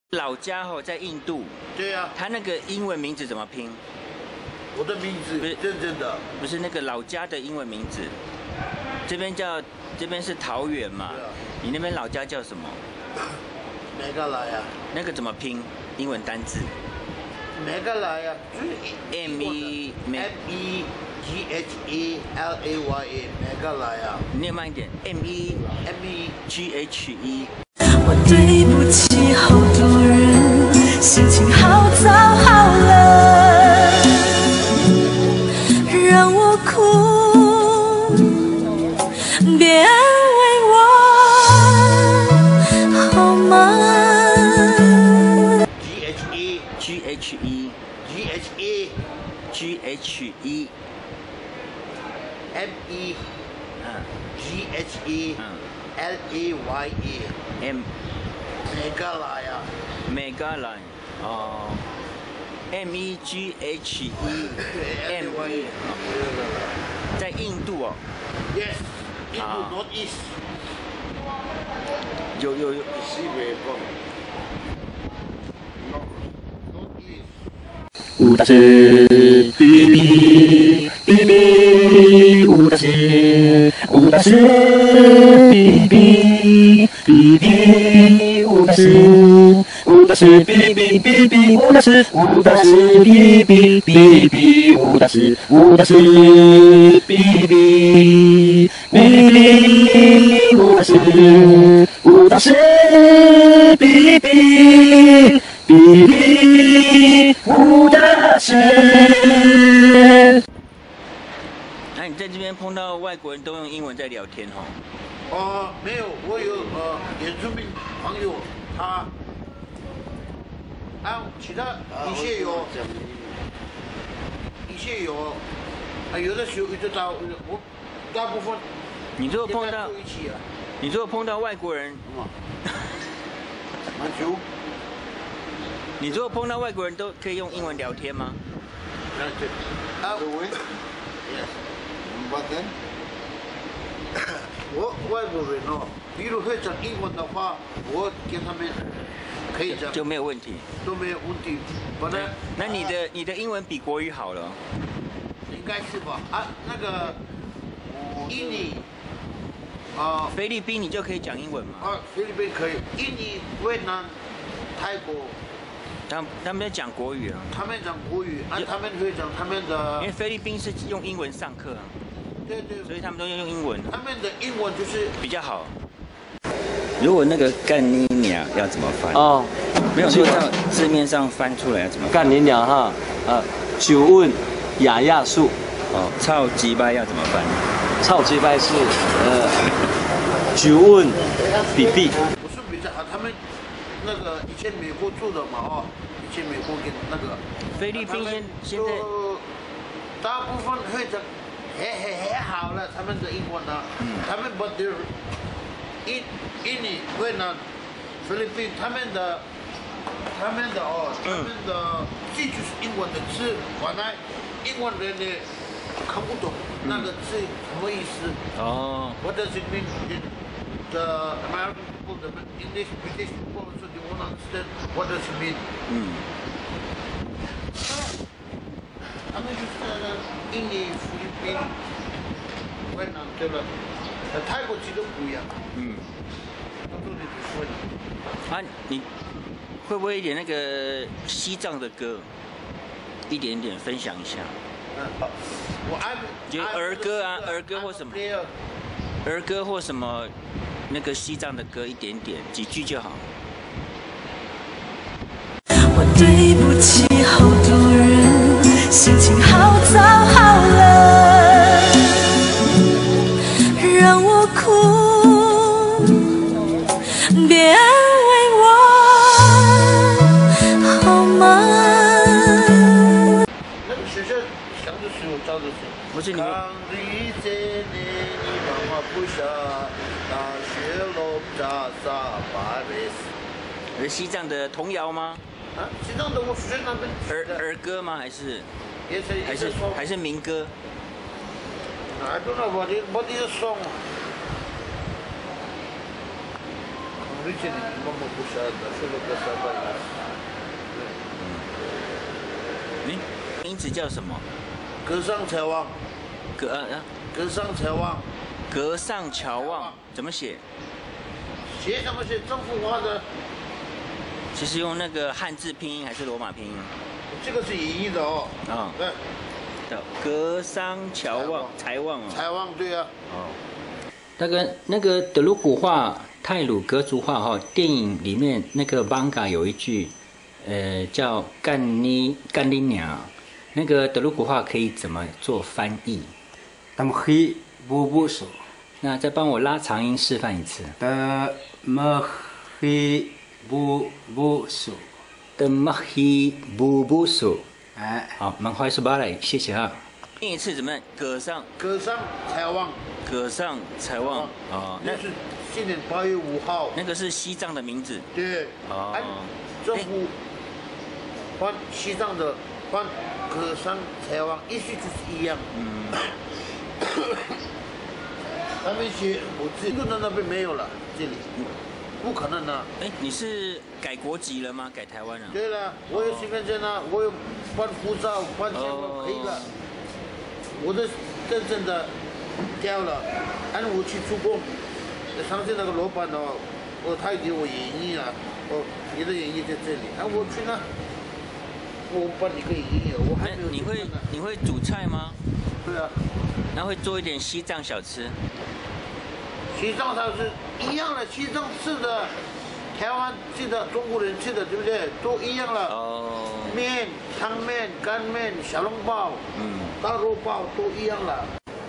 老家在印度。 对呀、 他那个英文名字怎么拼？ 我的名字认真的。 不是那个老家的英文名字，这边是桃园嘛？ 对啊。 你那边老家叫什么？ 梅格莱呀。 那个怎么拼？英文单字？ 梅格莱呀，就是 MEGHELAYA 梅格莱呀。 你念慢一点 ，MEGHE。 我对不起好多人，心情好糟好冷，让我哭，别安慰我好吗 ？GHE。 MEGHELAYA。梅格莱呀。 梅格莱哦。MEGHE。在印度哦。 Yes， 印度 North East。 有。 西北风。North East。 武大师，比比比比，武大师，武大师，比比比比，武大师，武大师，比比比比，武大师，武大师，比比比比，武大师，武大师，比比比比，武大师，武大师，比比比比，武大师。 那你在这边碰到外国人都用英文在聊天哦？ 没有，我有原住民朋友，他其他一些有，有的时候就到我大部分。 你如果碰到， 一起啊， 你如果碰到外国人， 蛮久。 你如果碰到外国人都可以用英文聊天吗？ 我外国人哦，比如会讲英文的话，我跟他们可以讲， 就没有问题， 都没有问题。 那你的英文比国语好了？ 应该是吧？那个印尼菲律宾你就可以讲英文吗？ 菲律宾可以，印尼、越南、泰国。 他们在讲国语啊。 他们讲国语，他们会讲他们的。 因为菲律宾是用英文上课啊。 对。 所以他们都用英文。 他们的英文就是比较好。如果那个干你娘要怎么翻？没有说到字面上翻出来要怎么翻？ 干你娘哈！久问雅雅树。 操鸡掰要怎么翻？ 操鸡掰是久问比比。 不是比较好，他们那个以前美国住的嘛以前美国跟那个菲律宾现在大部分会讲很好了，他们的英文呢，他们不是印尼、越南、菲律宾，他们的字就是英文的字，本来英文人呢看不懂那个字什么意思。What does it mean? The American people, the English, British people also they won't understand what does it mean. 他们就是印尼、菲律宾、越南对了，泰国其实不一样。 你会不会一点那个西藏的歌，一点点分享一下？就儿歌或什么，儿歌或什么那个西藏的歌一点点几句就好。 我对不起好多人，心情好糟好冷，让我哭，别安慰我好吗？ 那个学校想的时候照的时候， 不是你们。西藏的童谣吗？ 西藏的我学那边儿歌吗？还是民歌 ？I don't know what is a song. Originally, mama puxa da chuva da 名字叫什么？ 格上乔望。 格上乔望。 格上乔望怎么写？ 写怎么写？中国话的。 其实用那个汉字拼音还是罗马拼音？ 这个是音译的哦。啊。对。 格上乔望，财旺哦。 财旺，对啊。 哦。那个德鲁古话、太鲁格族话哈，电影里面那个 manga 有一句，叫干你娘，那个德鲁古话可以怎么做翻译？ 他们黑不不手。 那再帮我拉长音示范一次。 的么黑不不手。 的么黑不不手。 哎， 好，蛮快速巴来，谢谢啊。念一次怎么样？格上财旺。 格上财旺哦， 那是今年8月5号。 那个是西藏的名字。 对。哦。政府换西藏的换格上财旺，意思就是一样。他们写我自己路的那边没有了，这里不可能的。 你是改国籍了吗？改台湾了？ 对了，我有身份证啊，我有换护照、换签证可以了。我的真正的掉了，按我去出工，上次那个老板哦，他给我演绎了，你的演绎在这里，我去那，我帮你个演绎，我还没有。 你会煮菜吗？ 对啊。 那会做一点西藏小吃。 西藏小吃一样的，西藏吃的，台湾吃的，中国人吃的，对不对？都一样了。哦。面、汤面、干面、小笼包、大肉包都一样了。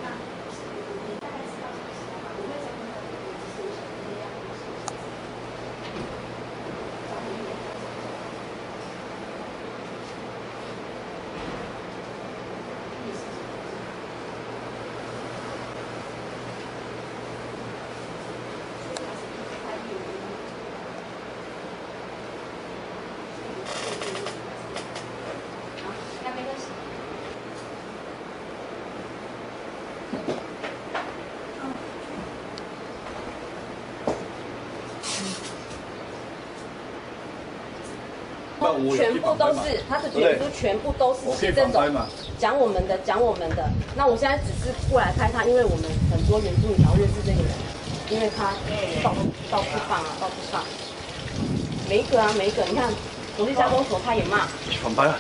全部都是他的卷书，全部都是写这种讲我们的。那我现在只是过来开他，因为我们很多原住民才会认识这个人，因为他到处放，每一个，你看国际乡公所他也骂， 反拍啊！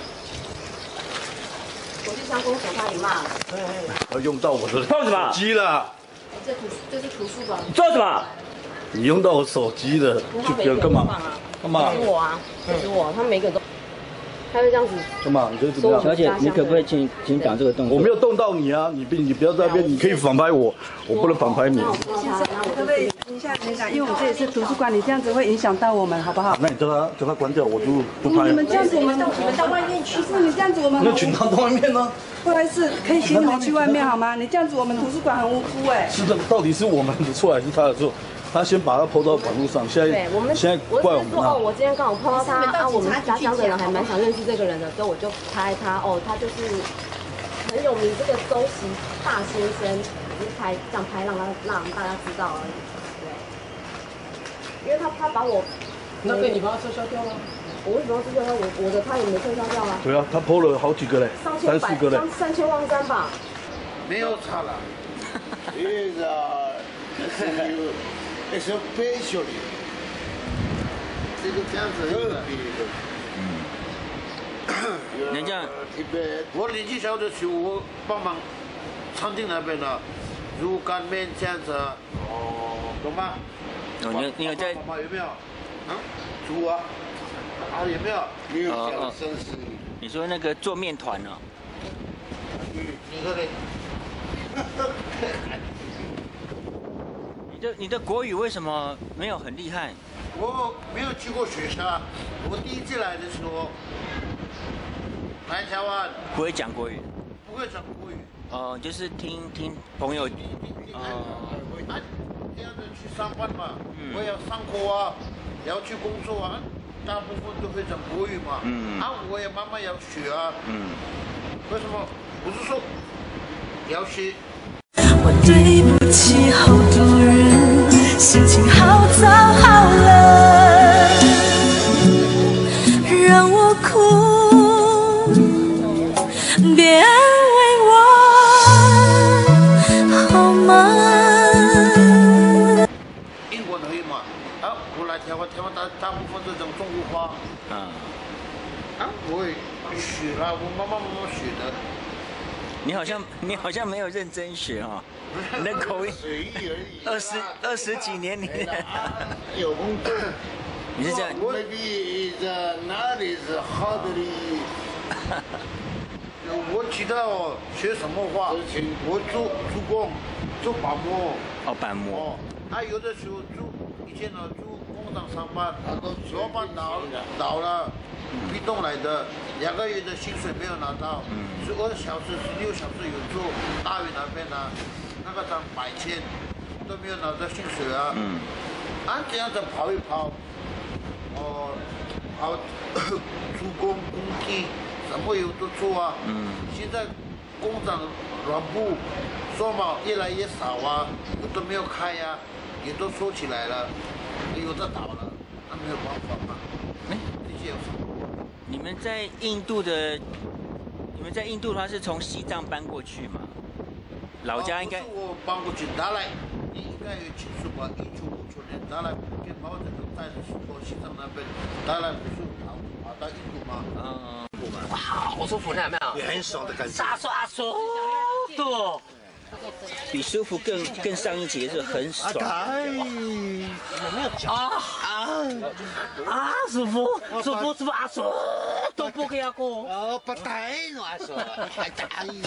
国际乡公所他也骂了， 要用到我的手机了。 这是图书馆。 你做什么？ 你用到我手机了，就不要干嘛？干嘛？ 是我啊，是我，他每个都，他会这样子。 干嘛？你觉得怎么样？ 小姐，你可不可以请讲这个动作？ 我没有动到你啊，你不要在那边，你可以反拍我，我不能反拍你。 可不可以停下来讲？因为我们这里是图书馆，你这样子会影响到我们，好不好？ 那你叫他关掉，我就不拍。 你们这样子，你们到外面去。是你这样子，我们。 那群到外面呢？ 不好意思，可以请你们去外面好吗？你这样子，我们图书馆很无辜哎。 是的，到底是我们的错还是他的错？他先把它抛到网络上，现在怪我们说我今天刚好碰到他我们家乡的人还蛮想认识这个人的，所以我就拍他他就是很有名这个周习大先生，只是这样拍让大家知道而已，对，因为他把我， 那被你把他撤销掉了。 我为什么要撤销他？我的他也没撤销掉啊。 对啊，他 PO 了好几个嘞，3、4个嘞 ，3000万张吧。 没有差了，这个especially 这个这样子人家我年纪小的时候，我帮忙餐厅那边的肉干面这样子，懂吗？ 你有在？ 有没有？猪啊？有没有？没有讲绅士。 你说那个做面团呢？ 你说的。 你的国语为什么没有很厉害？ 我没有去过学校，我第一次来的时候来台湾， 不会讲国语。 不会讲国语。 就是听朋友。 这样子去上班嘛，我要上课啊，要去工作啊，大部分都会讲国语嘛。我也慢慢要学啊。为什么？不是说要学。 我对不起好多人，心情好糟好冷，让我哭。 别安慰我好吗？ 英文可以嘛？啊，我来台湾大部分这种中国话。我也学了，我慢慢学的。 你好像没有认真学哦，你的口音随意而已。 20几年你有工作。 你是这样？ 我 maybe is not is hardly。我知道学什么话，我做工，做板模。 哦，板模。 有的时候以前呢做工厂上班，老板倒了。逼动来的，2个月的薪水没有拿到，12小时、16小时有做，大屿那边呢，那个涨100千，都没有拿到薪水啊。这样子跑一跑，跑出工地，什么有都做啊。现在工厂软部说嘛越来越少啊，有的没有开呀，也都收起来了，有的倒了，那没有办法嘛。这些有什么？ 你们在印度的话是从西藏搬过去吗？老家应该。 不是我搬过去，他来，你应该有清楚吧？1959年，他来跟毛泽东在的时候，西藏那边，他来不是跑到印度吗？ 哇，好舒服，看到没有？ 也很爽的感觉。 刷舒服。 比舒服更上一级是很爽。 舒服，都不给他过。 不带乱说，还带。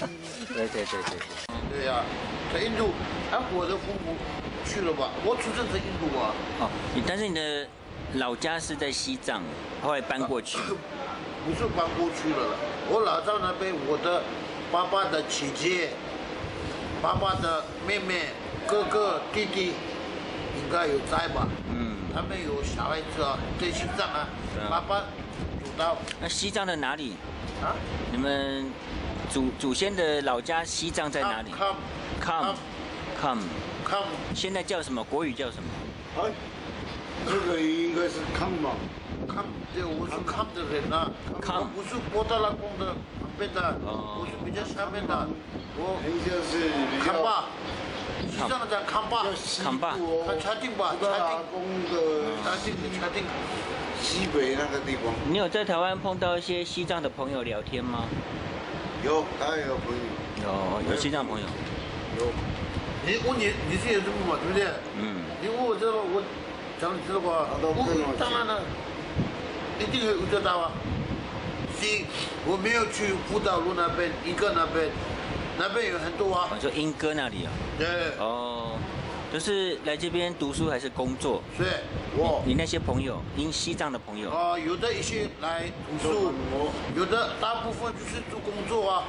对呀，在印度，我的父母去了吧？我出生在印度啊。 但是你的老家是在西藏，后来搬过去。 不是搬过去了，我老家那边，我的爸爸的姐姐。爸爸的妹妹、哥哥、弟弟应该有在吧？他们有小孩子啊，在西藏啊。爸爸主刀。 那西藏的哪里？你们祖先的老家西藏在哪里 ？Come。现在叫什么？国语叫什么？ 这个应该是康吧？康，对，我是康的人啊。康不是波达拉宫的旁边的，我是比较下面的。我就是康巴，西藏的叫康巴，查定吧，查定，西北那个地方。 你有在台湾碰到一些西藏的朋友聊天吗？ 有，当然有朋友。 有西藏朋友。 有。你是有这么嘛，对不对？你问我这个，我讲你知道吧？当然了，一定会知道啊。我没有去福岛路那边，英歌那边有很多啊。 你说英歌那里啊？ 对。 都是来这边读书还是工作？ 对， 你那些朋友，西藏的朋友。 有的一些来读书，有的大部分就是做工作啊。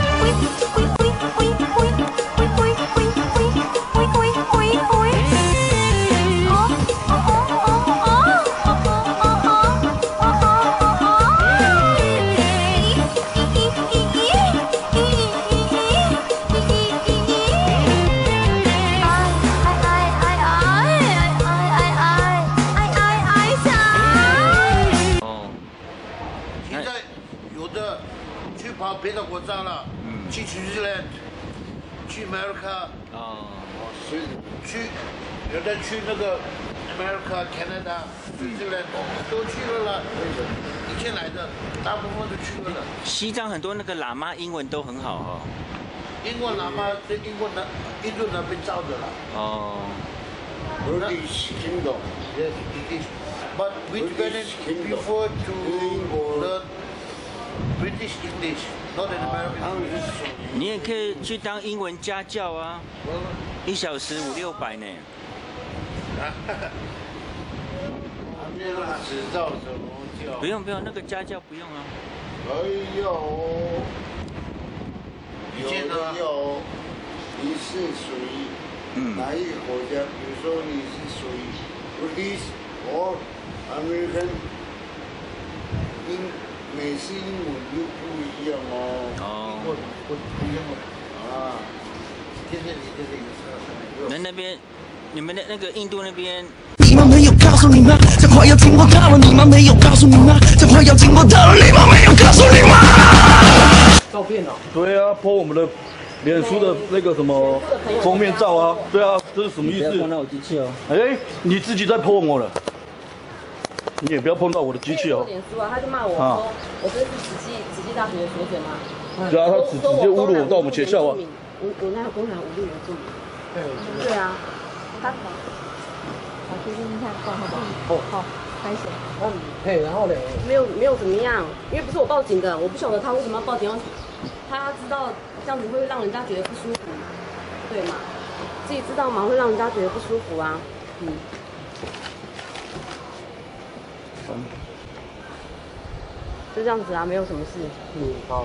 现在有的去跑别的国家了，去Switzerland，去 America， 去有的去那个 America、Canada、Switzerland 都去了。以前来的大部分都去了。 西藏很多那个喇嘛英文都很好哦。 英文喇嘛在印度那边造的了。British Kingdom. Yes, British. But which British prefer to learn British English, not an American English. 你也可以去当英文家教啊，1小时500-600呢。 没有执照怎么教？ 不用，那个家教不用啊。 有，你是属于哪一个国家？比如说你是属于 British or American， 美式英文又不一样哦。不一样啊。现在你这个有那边，你们的那个印度那边。 你们没有告诉你吗？这快要进入到了，你们没有告诉你吗？这快要进入到了，你们没有告诉你吗？ 照片哦。 对啊，po 我们的脸书的那个什么封面照啊。对啊，这是什么意思？ 不要碰到我机器哦。 哎，你自己在 po 我了。你也不要碰到我的机器哦。 脸书啊，他就骂我说，我这是慈济大学的学姐吗？ 对啊，他直接侮辱我到我们学校啊。 我哪有公然侮辱原住民？对啊，他好，听听看，报好不好？好，开始。 嘿，然后呢？ 没有怎么样，因为不是我报警的，我不晓得他为什么要报警，他知道这样子会让人家觉得不舒服，对嘛？自己知道嘛，会让人家觉得不舒服啊，就这样子啊，没有什么事。 好。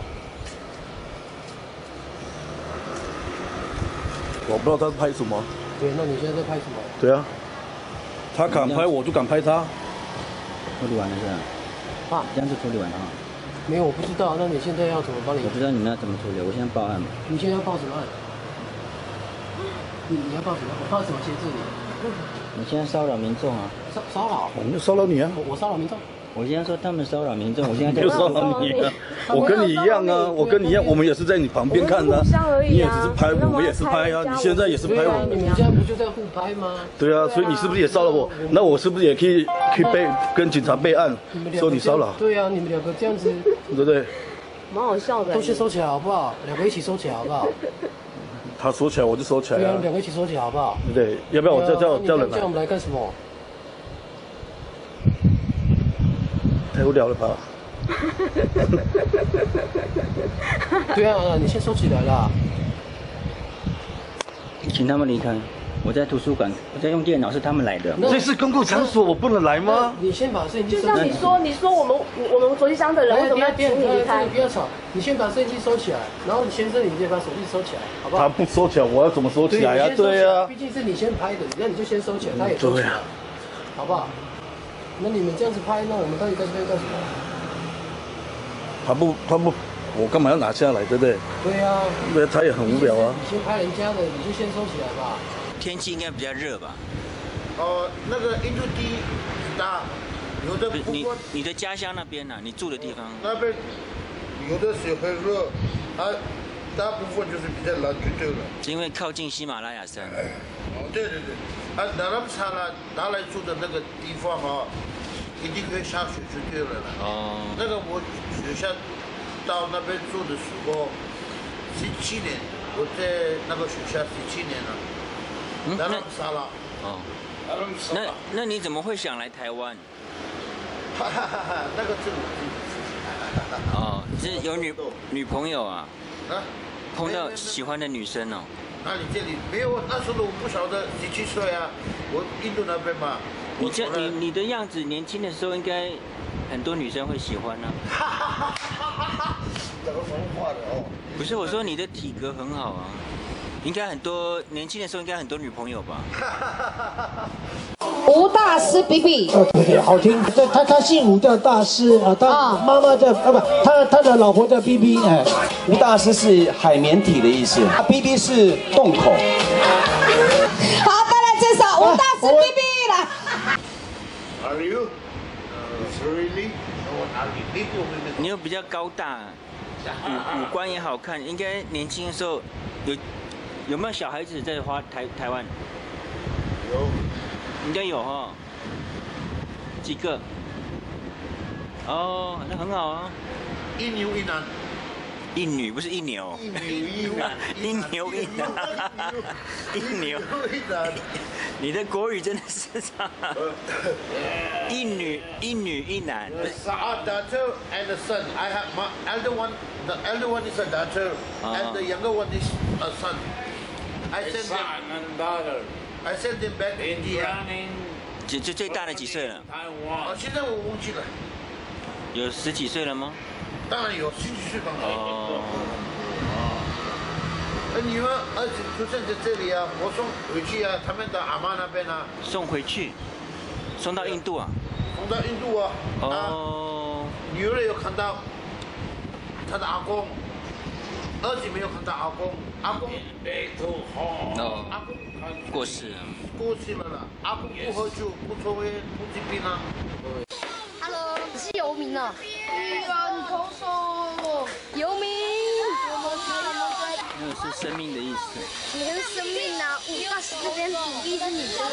我不知道他是拍什么。 对，那你现在在拍什么？ 对啊，他敢拍我就敢拍他。 处理完了是吧？这样就处理完了哈。 没有，我不知道。那你现在要怎么帮你？ 我不知道你们要怎么处理，我现在报案嘛。 你现在要报什么案？你要报什么？我报什么限制你？ 你现在骚扰民众啊！ 骚扰？ 我没有骚扰你啊！ 我骚扰民众？ 我现在说他们骚扰民众，我现在没有骚扰你啊！我跟你一样啊，我跟你一样，我们也是在你旁边看的。你也只是拍，我们也是拍啊。你现在也是拍我。 你们现在不就在互拍吗？ 对啊，所以你是不是也骚扰我？那我是不是也可以跟警察备案，说你骚扰？ 对啊，你们两个这样子， 对不对？ 蛮好笑的。 都先收起来好不好？两个一起收起来好不好？ 他收起来我就收起来对啊，两个一起收起来好不好？ 对不对？要不要我叫人来？ 叫我们来干什么？ 太无聊了吧？ 对啊，你先收起来啦。 请他们离开。我在图书馆，我在用电脑，是他们来的。 这是公共场所，我不能来吗？ 你先把摄影机就像你说我们昨天乡的人为什么要请你离开？ 不要吵，你先把摄影机收起来，然后你先生你先把手机收起来，好不好？ 他不收起来，我要怎么收起来呀？对呀， 毕竟是你先拍的，那你就先收起来，他也收起来，好不好？那你们这样子拍，那我们到底在这边干什么？ 他不，我干嘛要拿下来，对不对？ 对啊， 对，他也很无聊啊。 你先拍人家的，你就先收起来吧。 天气应该比较热吧？ 那个印度地大，有的你的家乡那边呢？你住的地方？ 那边有的时候很热，大部分就是比较冷就对了。 因为靠近喜马拉雅山。 对，那他们拿来住的那个地方一定会下雪就对了啦。那个我学校到那边住的时候，17年，我在那个学校17年了。那杀了。 那你怎么会想来台湾？ 那个是我自己。是有女朋友啊？碰到喜欢的女生哦。 那你这里没有？那时候我不晓得17岁啊，我印度那边嘛。 你的样子，年轻的时候应该很多女生会喜欢呢。 怎么文化的哦？ 不是，我说你的体格很好啊。应该很多年轻的时候应该很多女朋友吧？ 吴大师 BB， 对，好听。他姓吴叫大师啊，他妈妈叫他的老婆叫 BB， 哎， 吴大师是海绵体的意思，BB 是洞口。 好，再来介绍吴大师 BB 来。 Are you? Really? 你又比较高大，五官也好看，应该年轻的时候有没有小孩子在台湾？ 有， 应该有哈。几个？那很好啊。 一牛一男。 一女不是一牛。 一牛一男。 一牛一男。一牛一男。你的国语真的是差。一女一男。 A daughter and a son. I have my elder one. The elder one is a daughter, and the younger one is a son. I sent them back to India. 最大的几岁了？ 现在我忘记了。 有10几岁了吗？ 当然有10几岁吧。你们儿子出生在这里啊，我送回去啊，他们的阿妈那边啊。 送回去，送到印度啊？ 送到印度啊。女儿有看到他的阿公，儿子没有看到阿公。阿公阿公过世了。 过世了啦。阿公不喝酒，不抽烟，不疾病啊。 Hello， 你是游民啊？渔人投手，游民。 生命的意思。 什么是生命啊？5大使这边比比是你的。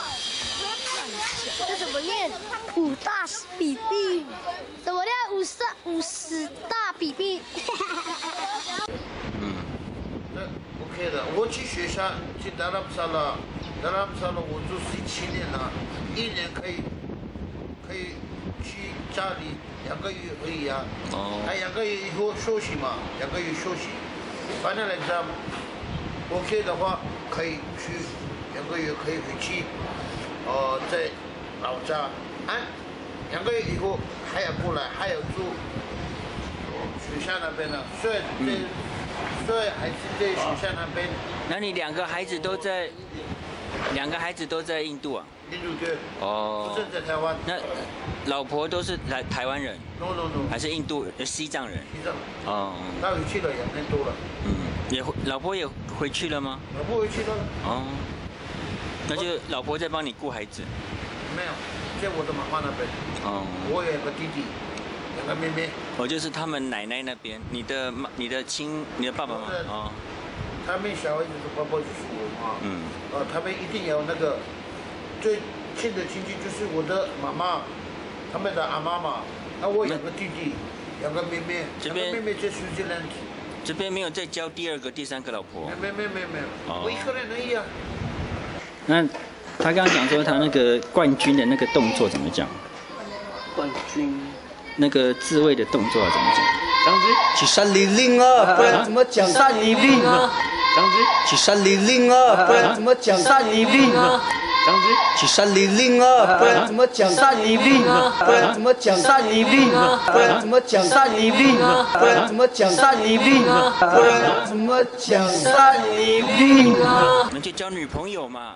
这怎么念？5大使比比，怎么念50大比比？ 那 OK 的。我去学校去达拉姆萨拉我住17年了，1年可以去家里2个月而已啊。哦。他2个月以后休息嘛，2个月休息。反正来讲 ，OK 的话可以去2个月可以回去，在老家。2个月以后还要过来，还要住学校那边的，所以还是在学校那边。 那你2个孩子都在印度啊？ 印度对。 哦。 不是在台湾。 那老婆都是台湾人 ？No， 还是印度西藏人？ 西藏。 哦。 他回去了2年多了。 老婆也回去了吗？ 老婆回去了。 哦。那就老婆在帮你顾孩子。 没有，在我的妈妈那边。哦。我有个弟弟，2个妹妹。 就是他们奶奶那边，你的爸爸吗？哦。 他们小孩子的爸爸就是我嘛。他们一定有那个最亲的亲戚就是我的妈妈，他们的阿妈嘛。我有个弟弟，2个妹妹。2个妹妹在苏吉兰。 这边没有再交第2个、第3个老婆。 没有，我1个人而已啊。 那他刚刚讲说他那个冠军的那个动作怎么讲？ 冠军。 那个自卫的动作怎么讲？ 这样子。 去山里领啊，不然怎么讲？ 山里领啊。这样子。 去山里领啊，不然怎么讲？ 山里领啊。这样子。 去山里领啊，不然怎么讲？ 山里领啊， 不然怎么讲？ 山里领啊， 不然怎么讲？ 山里领啊， 不然怎么讲？ 山里领啊， 不然怎么讲？山里领啊。 那就交女朋友嘛。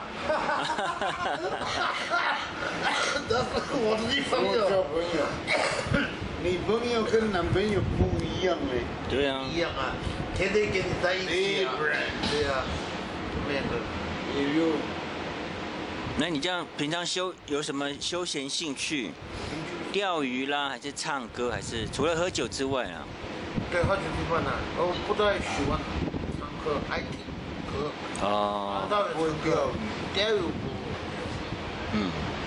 那是我的女朋友。交朋友，女朋友跟男朋友不一样哎。 对啊。 一样啊，天天跟你在一起啊。对啊，没有。 那你这样平常有什么休闲兴趣？钓鱼啦，还是唱歌，还是除了喝酒之外啊？ 对，喝酒之外呢，我不太喜欢唱歌，爱听歌。哦。我钓鱼不。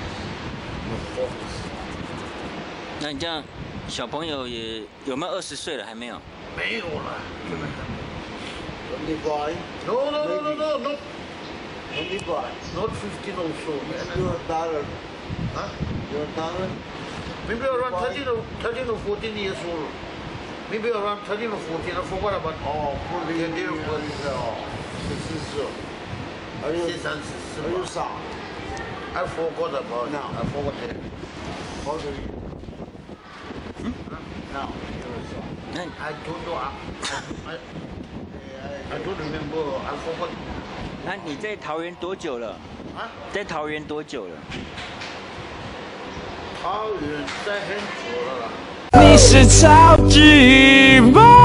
那你这样，小朋友也有没有20岁了？还没有。 没有了。Only boy? No. Only boy. Not 15 also. You're a daughter. Huh? You're a daughter? Maybe around 13 or 14 years old. Maybe around 13 or 14. I forgot about. Oh, 14 years old. 14. Are you sorry? I forgot about it. I forgot it. How old are you? No, you're sorry. I don't know. I don't remember. I forgot. 那你在桃园多久了？在桃园多久了？ 桃园在很久了啦。 你是超级棒！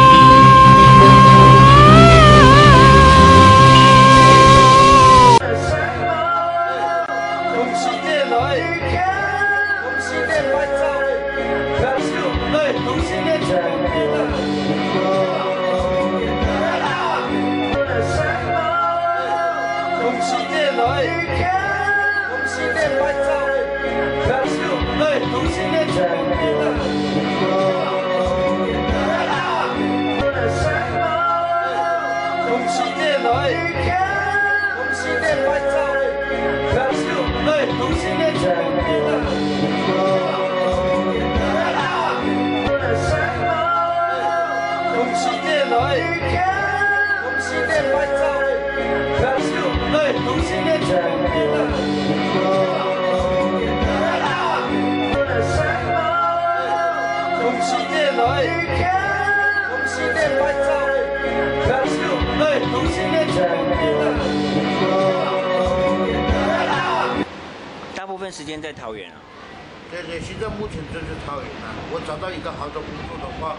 大部分时间在桃园啊。 对，现在目前就是桃园啊。我找到一个好的工作的话，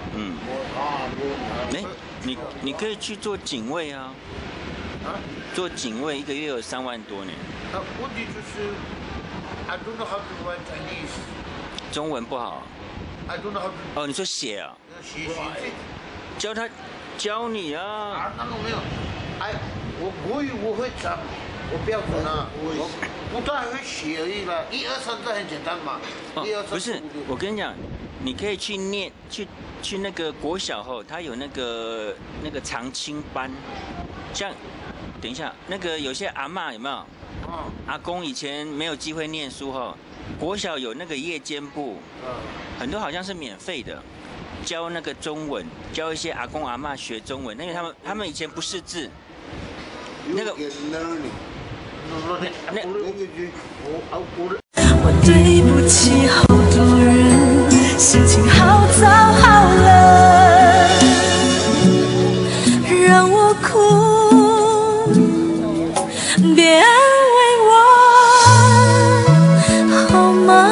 你可以去做警卫啊。做警卫1个月有3万多呢。 问题就是 I don't know how to write Chinese。 中文不好。 I don't know how to。 你说写啊？ 写。 教他教你啊。 啊，那个没有，哎，我国语我会讲，我标准啊，我不但会写而已啦，1、2、3这很简单嘛。1、2、3。 不是，我跟你讲，你可以去念去那个国小后，他有那个常青班，像等一下那个有些阿嬷有没有？阿公以前没有机会念书后，国小有那个夜间部，很多好像是免费的。教那个中文，教一些阿公阿嬷学中文，因为他们以前不识字。那个， 我对不起好多人，心情好糟好冷，让我哭，别安慰我好吗？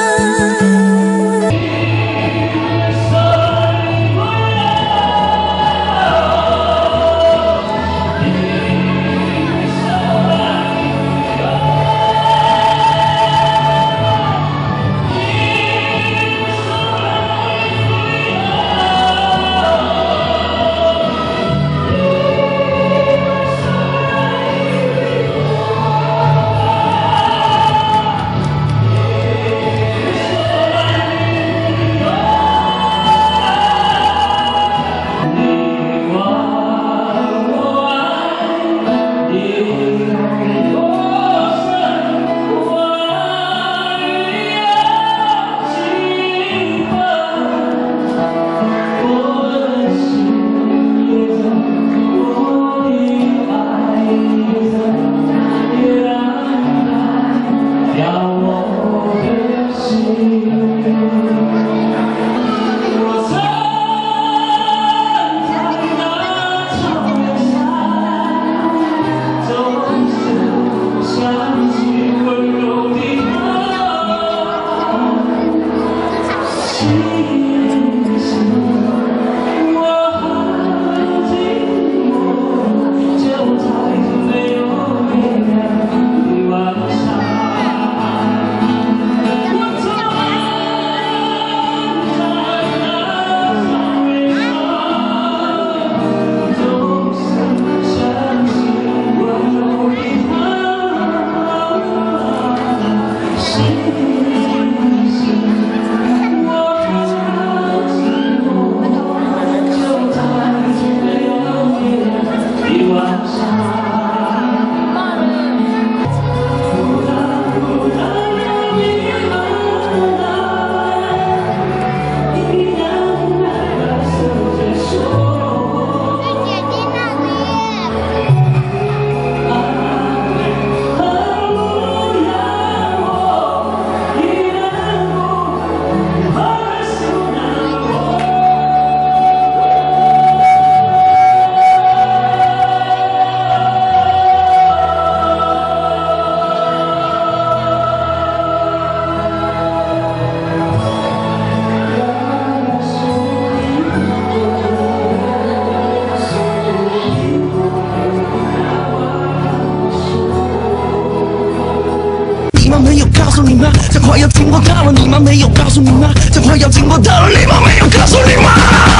这话要经过大了，你妈没有告诉你妈。这话要经过大了，你妈没有告诉你妈。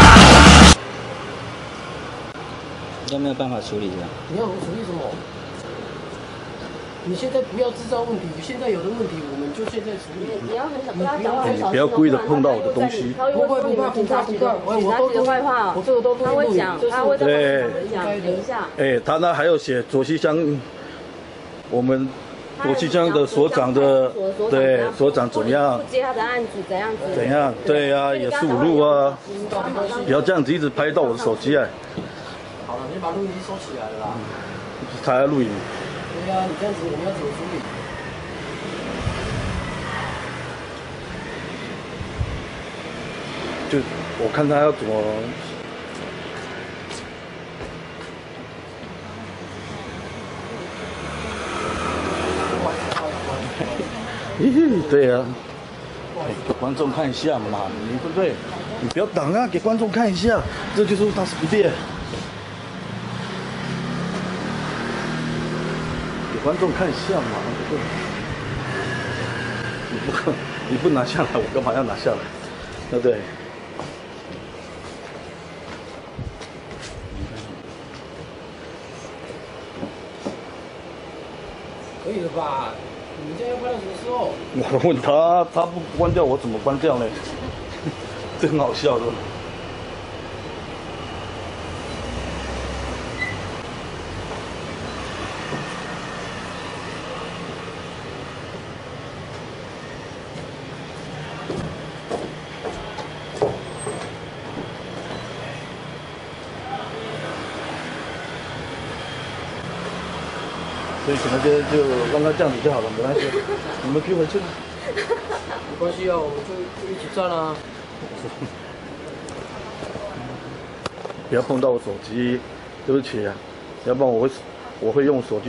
都没有办法处理的。 你要我们处理什么？你现在不要制造问题，现在有的问题我们就现在处理。 你要很小，跟他讲话很小声， 不要故意的碰到我的东西。 不会，警察局的坏话，我这个都他会讲，他会在讲，等一下。 哎，他那还有写左西乡，我们左西乡的所长的，对，所长怎样？ 不接他的案子，怎样子？ 怎样？对啊，也是侮辱啊！不要这样子一直拍到我的手机哎。 好了，你把录音机收起来了啦。 他在录影。 对啊，你这样子我们要怎么处理？ 就我看他要怎么。对啊，给观众看一下嘛，你对不对？你不要挡啊，给观众看一下，这就是大师不变。给观众看一下嘛，对不对？你不拿下来，我干嘛要拿下来？对不对？ 以了吧？你们这样要拍到什么时候？ 我问他，他不关掉，我怎么关掉呢？这很好笑的。所以可能就让他这样子就好了，没关系，你们可以回去了。 没关系啊，我们就一起站啊。 不要碰到我手机，对不起啊，要不然我会用手机。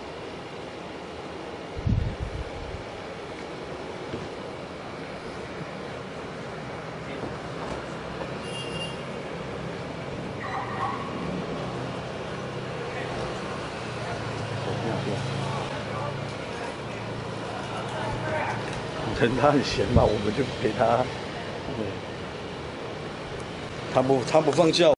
人他很闲嘛，我们就给他，他不放假。